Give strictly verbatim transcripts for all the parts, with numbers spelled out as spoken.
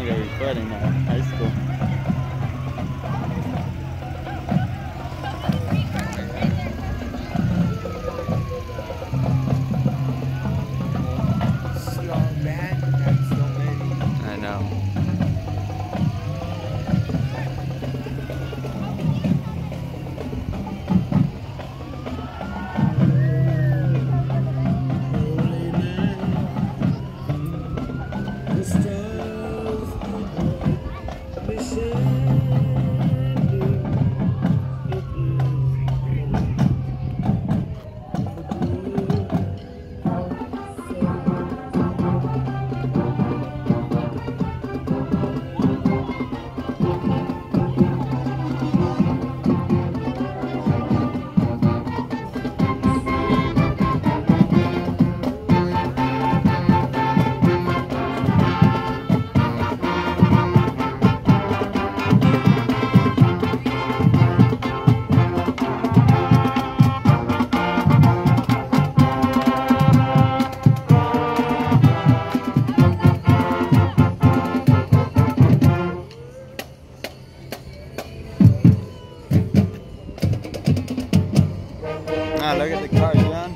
long they were put in uh, high school. I know. Ah, look at the car, John.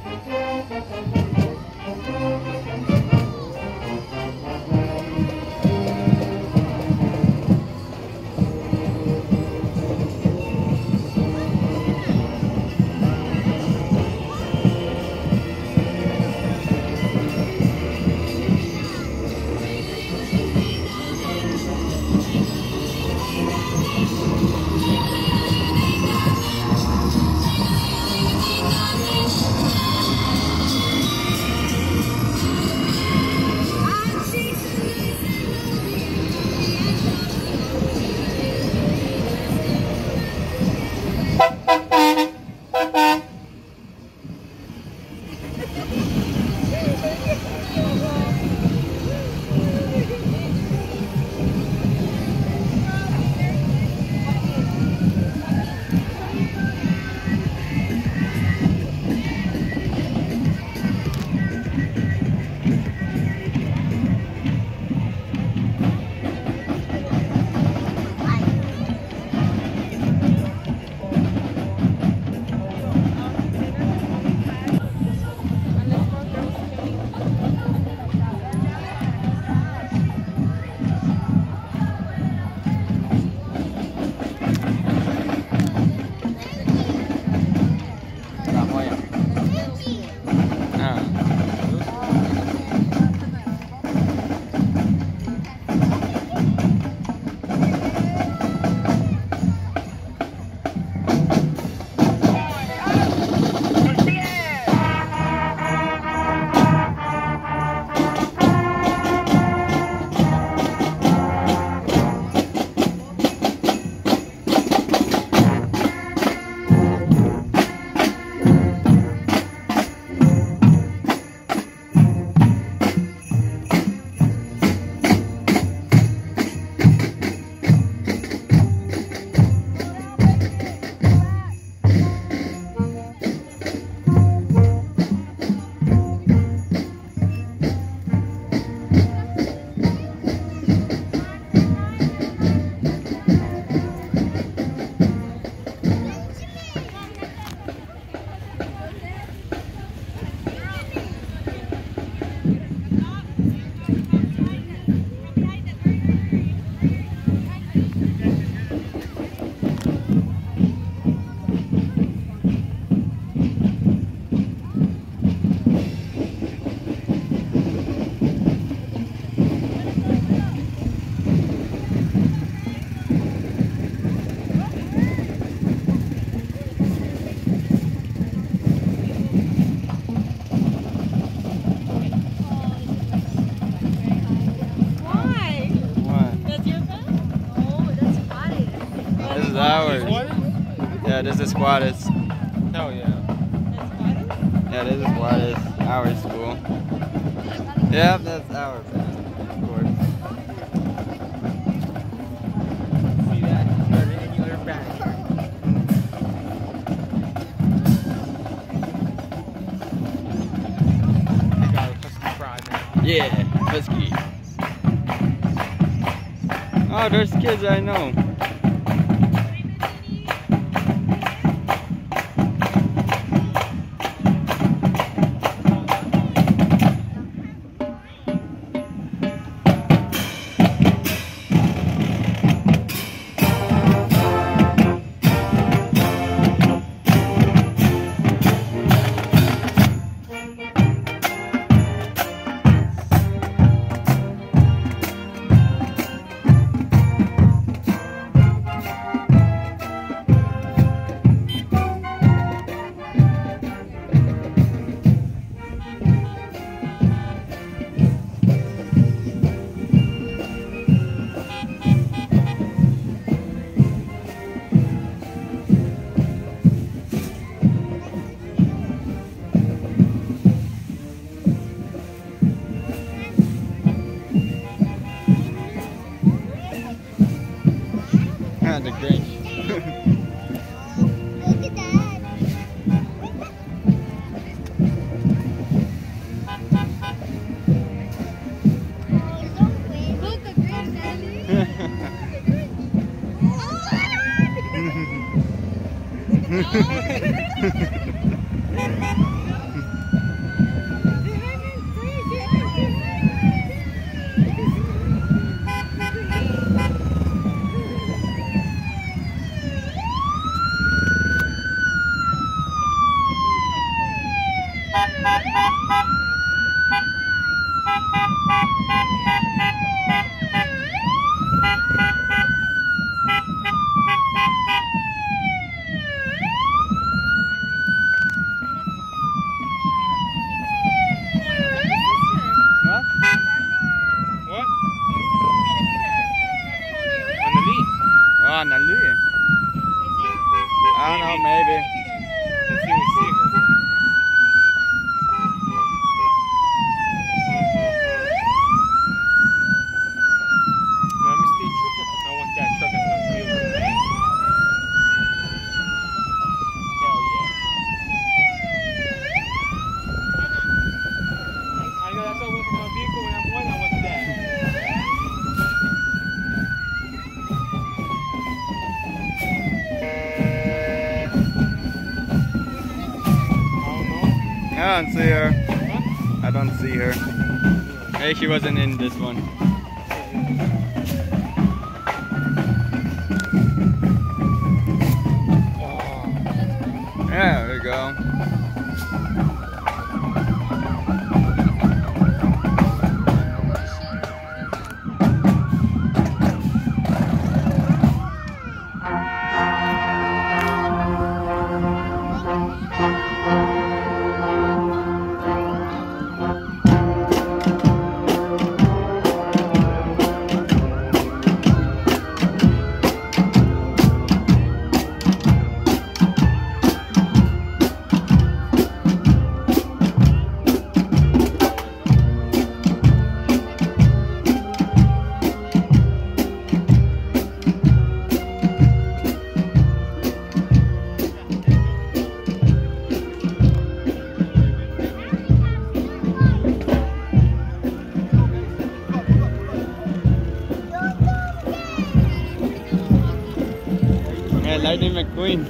is ours. Yeah, this is Squatters. Oh yeah. Yeah, this is Squatters. Our school. Yeah, that's our band, of course. See that? You're in your back. They got a husky fry, man. Yeah, husky. Oh, there's kids I know. The Grinch. Look at that. Look, the Grinch, Daddy. Oh, Nalu. I don't know, maybe. Let's see we see her. Let me stay trooper. I want that truck and stuff to be able to land. Hell yeah. I know that's what I want from my vehicle when I'm one. I want that. I don't see her. I don't see her. Hey, she wasn't in this one. Yeah, there we go. Yeah, Lightning McQueen.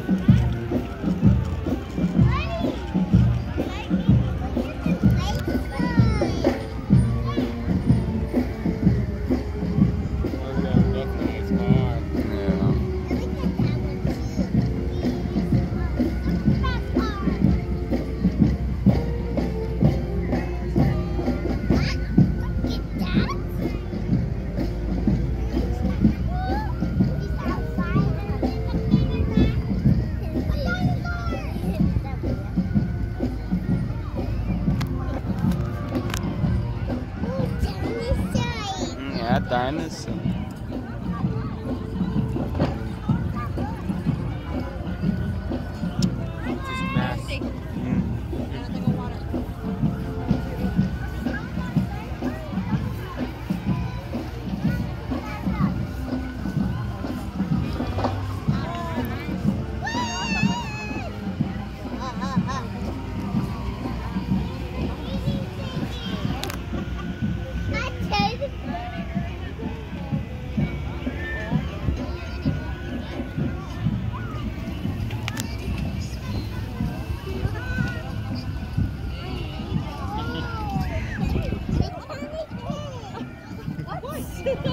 Yeah, dinosaur.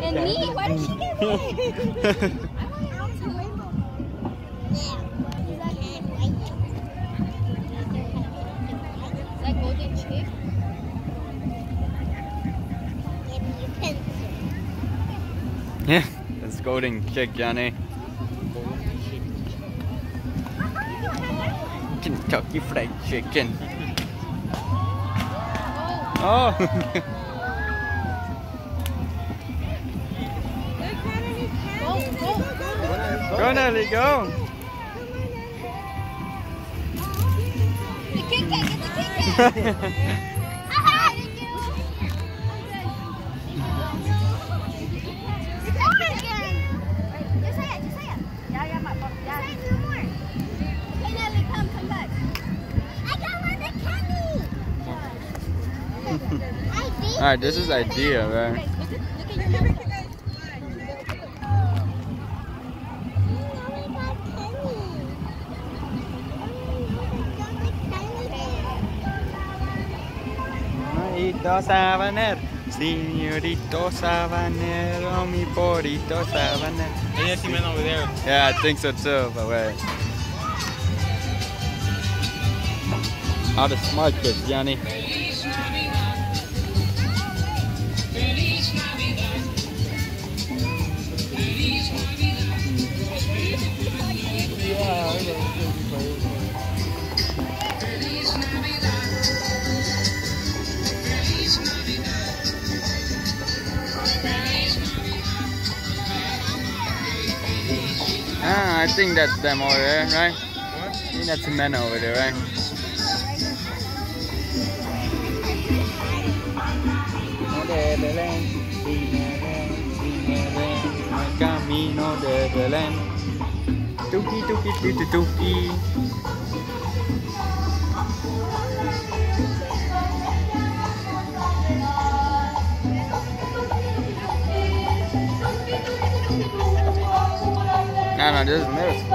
And me? Why did she get away? Is that golden chick? Yeah, that's golden chick, Johnny. Kentucky Fried Chicken. Oh! Go, Nelly, go! The Kit Kat, get the Kit Kat! Alright, this is idea, right? Señorito Sabanero, Señorito Sabanero, mi porito Sabanero. I think that's the man over there. Yeah, I think so too, but wait. All the smart kids, Johnny. Ah, I think that's them over there, right? What? I think that's the men over there, right? De Belén, el camino de Belén. Tuki, tuki, tuki, tuki. No, no, this is middle school.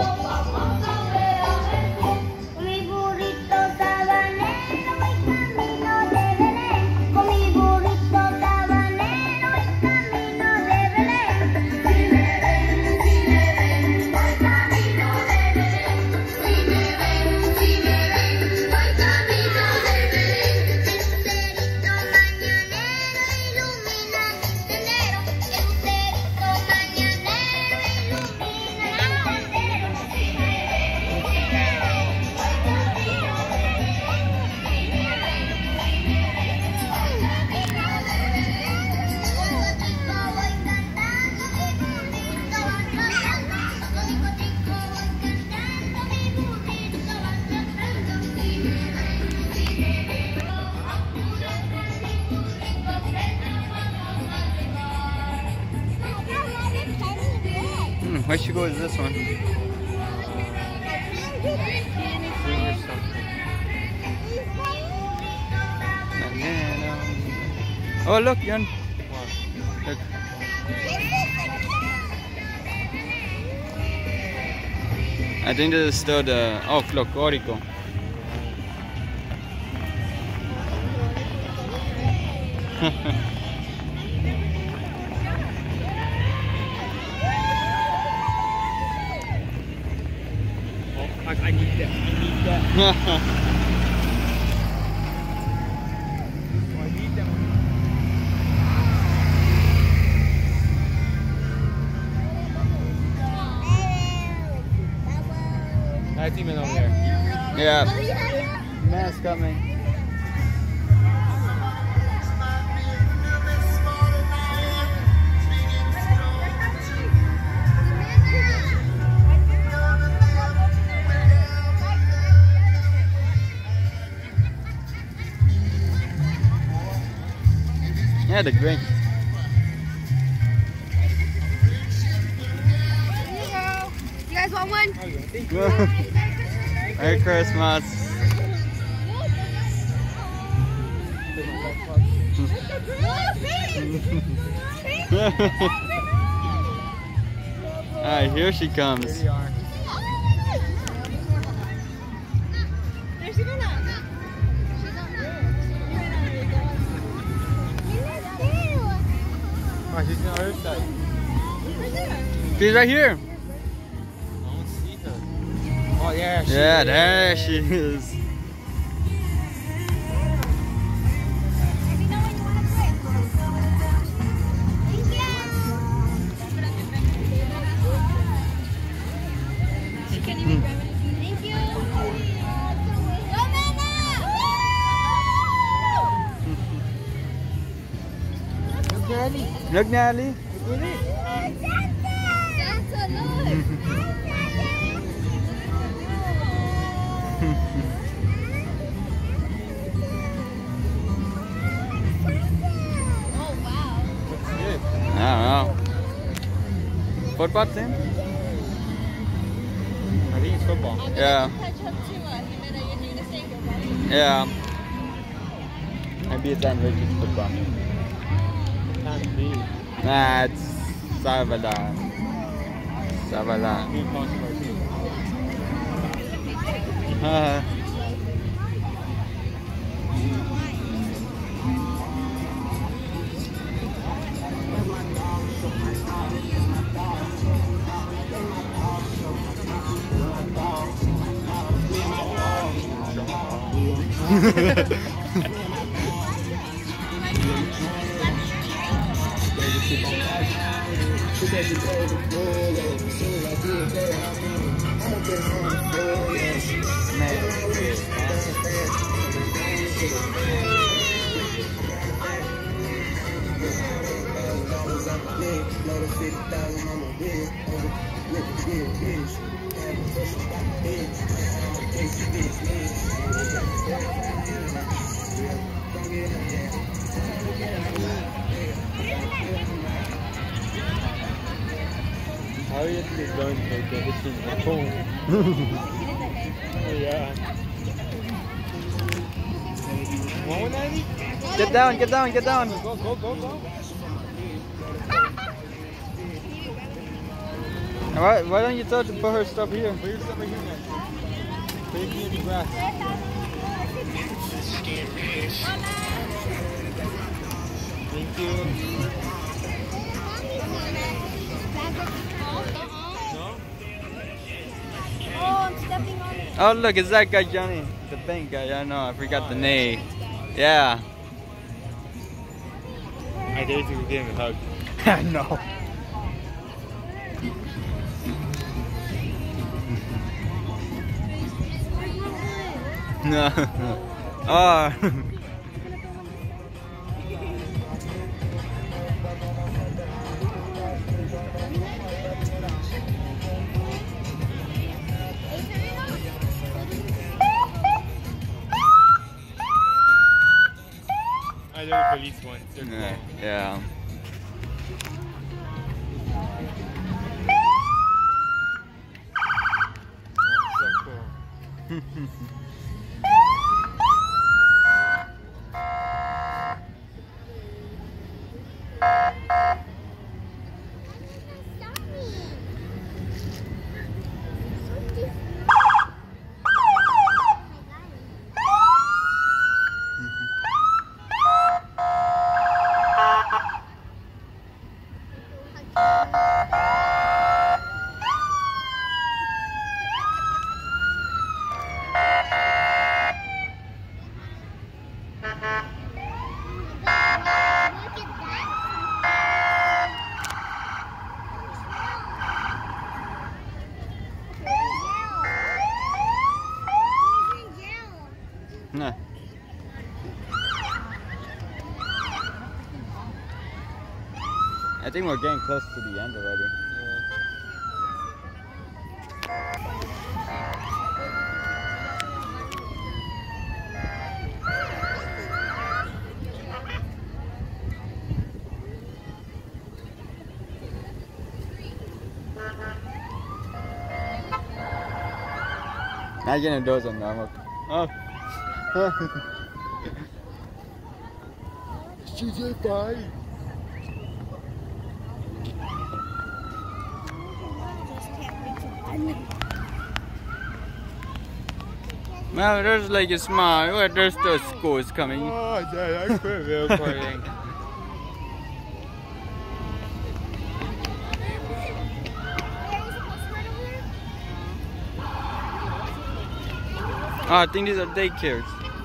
Hmm, where should go is this one? Oh, look, Jan. Look. I think this is still the, oh, folklorico. I, I need that. I need that. Oh, I need that one. That's even over there. Yeah. Man's coming. Yeah, the green. Here you go. You guys want one? Merry Christmas. Alright, here she comes. Oh, she's on the other side. Right there. She's right here. I don't see her. Oh, yeah, she Yeah, is. there she is. Let me know when you want to play. Thank you. She can't even grab it. Thank you. Go, Mama! Look, Daddy. Look, Natalie. Look at it. Santa! Santa, look! Oh, wow. What's this? I don't know. Football team? I think it's football. Yeah. Yeah. Maybe it's Saint Richard's football. Can't be. Nah, it's Salvador. Salvador. Being controversial. Uh, How are you going to get this in the phone? Oh, yeah. Want one, Ivy? get down, get down, get down. Go, go, go, go. Why, why don't you tell her to put her stuff here? Put your stuff right here, man. Put it in the grass. Thank you. No? Oh, I'm stepping on it. Oh, look, it's that guy, Johnny. The pink guy. I know, I forgot the name. Yeah. I dare you to give him a hug. I know. No. Oh. I know the police ones. They're cool. Yeah. Yeah. Oh, so cool. Nah. I think we're getting close to the end already. Imagine the doors are normal. Oh. She's a fight. Well, there's like a smile. Well, there's the schools coming. Oh, Dad, I quit recording. Oh, I think these are daycares.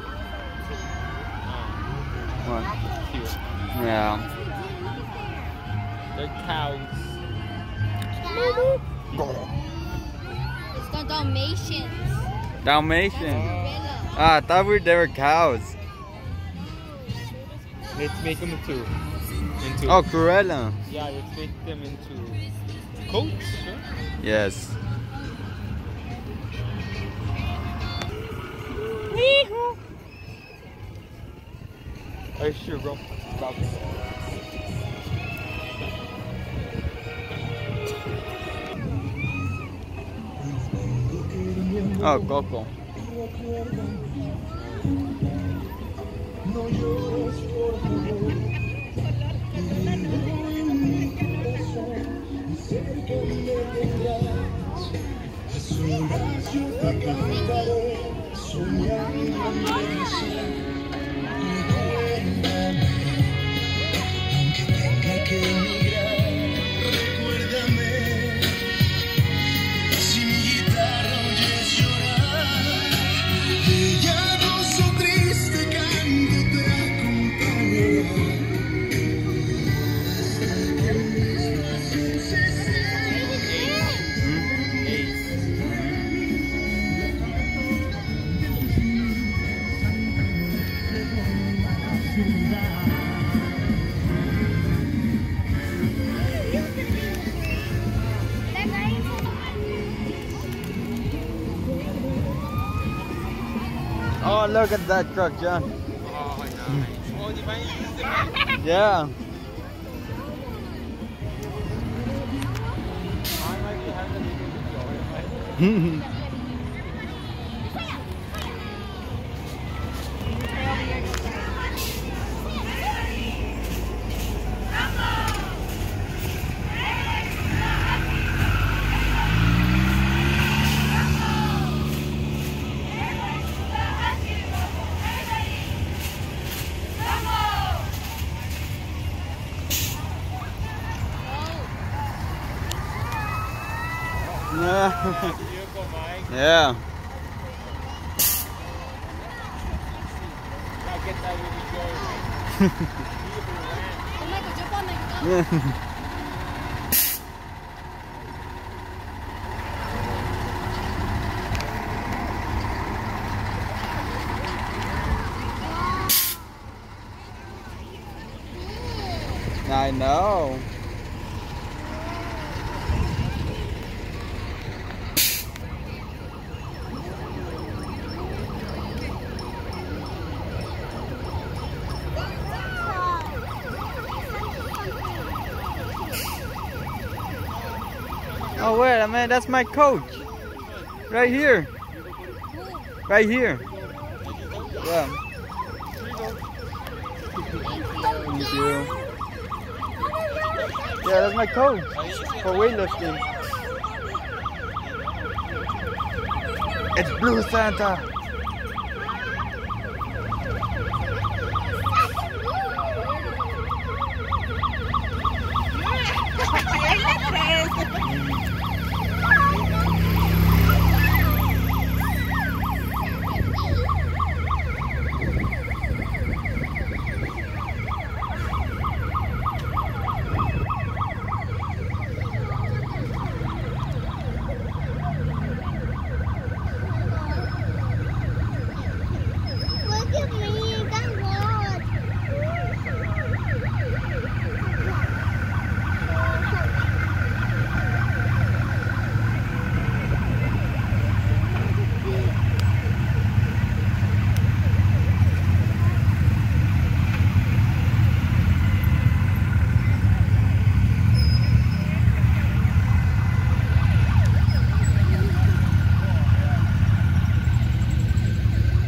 What? Cute. Yeah. They're cows. It's the Dalmatians. Dalmatian. Gorilla. Ah, I thought we they were cows. Let's make them into. into Oh, Cruella. Yeah, let's make them into coats. Sure. Yes. Are you sure, bro? Stop. Oh, Coco. Oh, look at that truck, John. Oh, nice. Oh, the vine is the vine. Yeah. I might be having a video. Beautiful, Mike. Yeah. I get that when you go. Oh my God, jump on my God. I know. Oh wait a minute, that's my coach. Right here. Right here. Yeah. Thank you. Yeah, that's my coach for weightlifting. It's Blue Santa. Look at me, that was.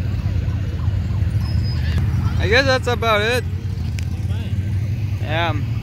I guess that's about it. Yeah.